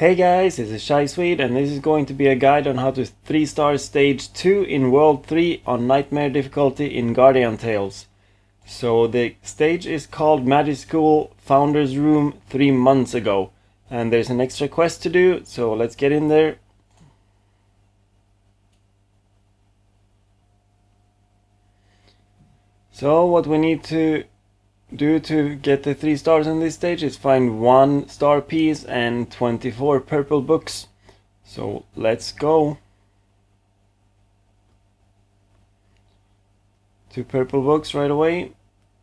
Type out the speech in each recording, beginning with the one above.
Hey guys, this is Shy Swede and this is going to be a guide on how to 3-star Stage 2 in World 3 on Nightmare difficulty in Guardian Tales. So the stage is called Magic School Founders Room 3 months ago. And there's an extra quest to do, so let's get in there. So what we need to do to get the 3 stars in this stage is find 1 star piece and 24 purple books. So let's go. 2 purple books right away.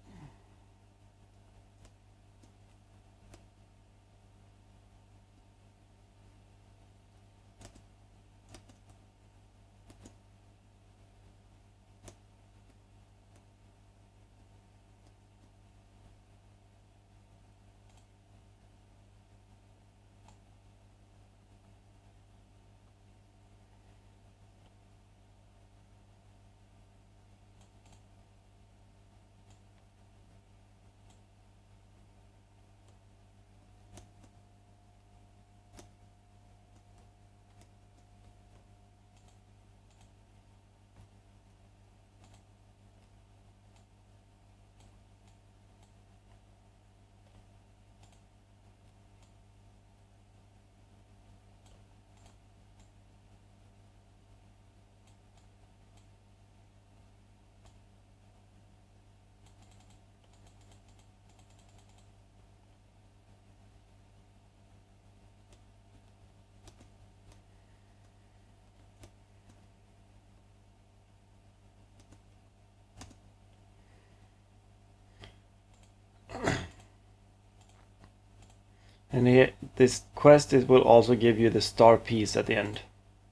And here, this quest will also give you the star piece at the end.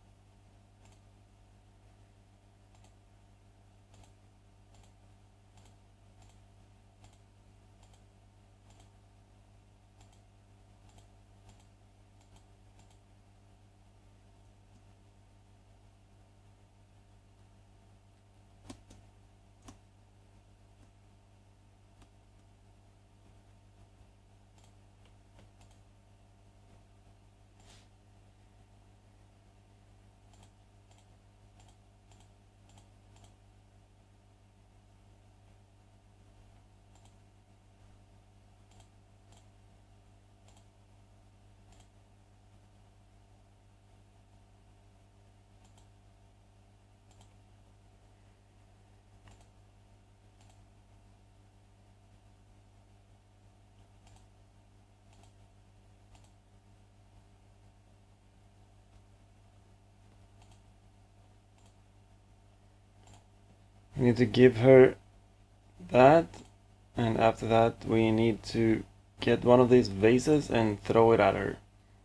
We need to give her that, and after that we need to get one of these vases and throw it at her.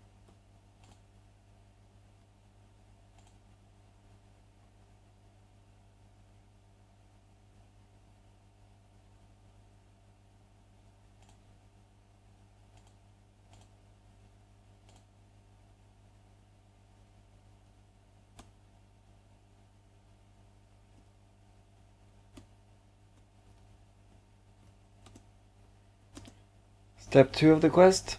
Step 2 of the quest.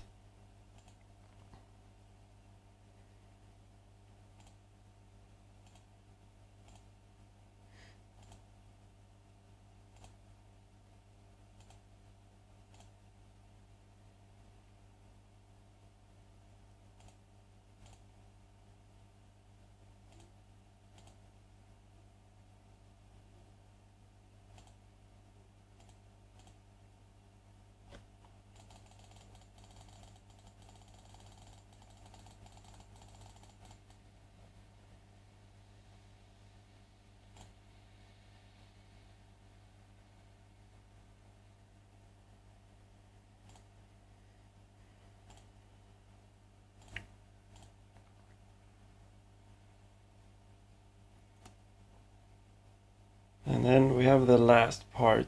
And then we have the last part.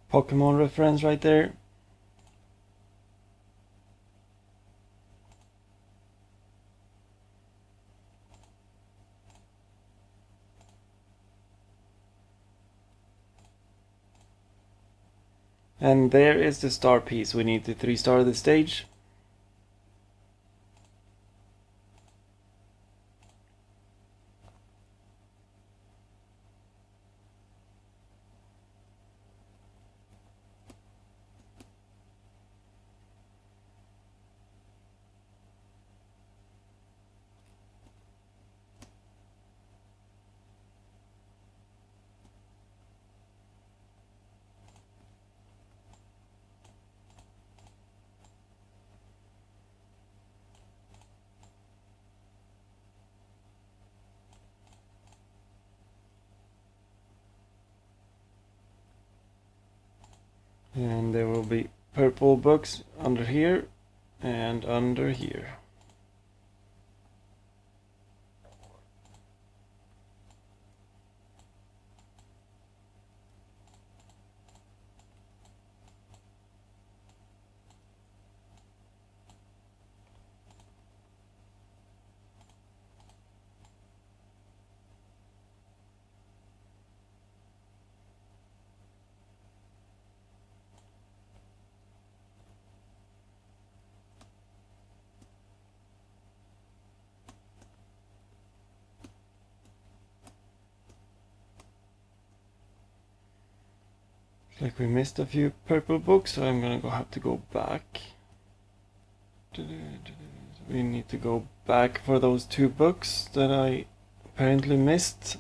Pokemon reference right there. And there is the star piece. We need to 3-star the stage. And there will be purple books under here and under here. Like we missed a few purple books, so I'm gonna have to go back. We need to go back for those 2 books that I apparently missed.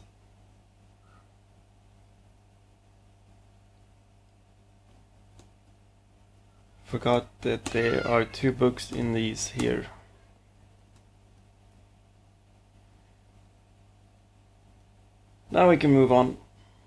Forgot that there are 2 books in these here. Now we can move on.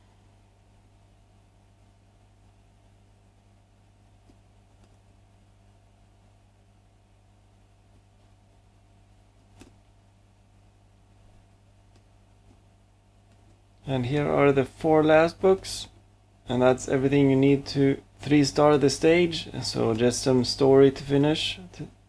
And here are the 4 last books, and that's everything you need to 3-star the stage, so just some story to finish.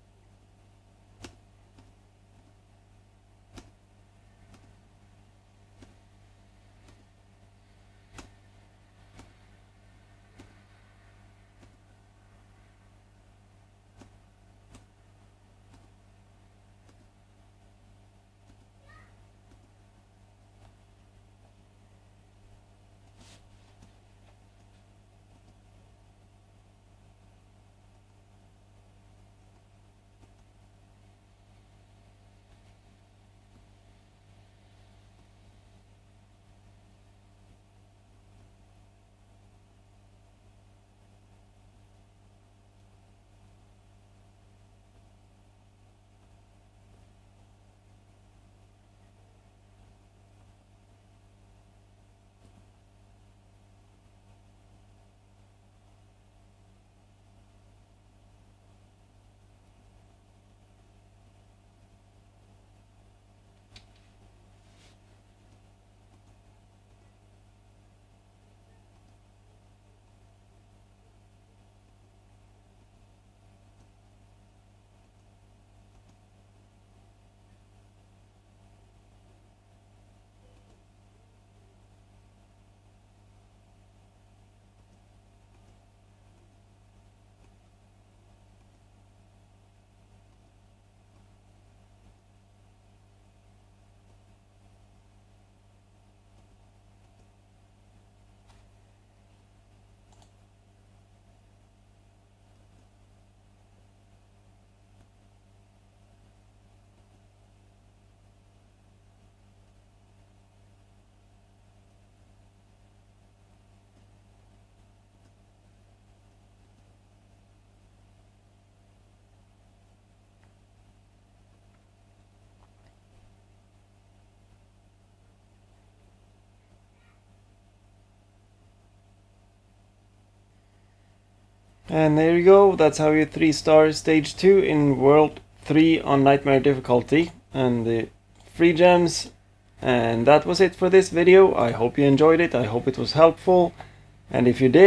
And there you go, that's how you 3-star stage 2 in World 3 on Nightmare difficulty, and the free gems. And that was it for this video. I hope you enjoyed it, I hope it was helpful, and if you did,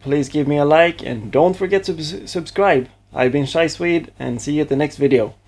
please give me a like and don't forget to subscribe. I've been Shy Swede and see you at the next video.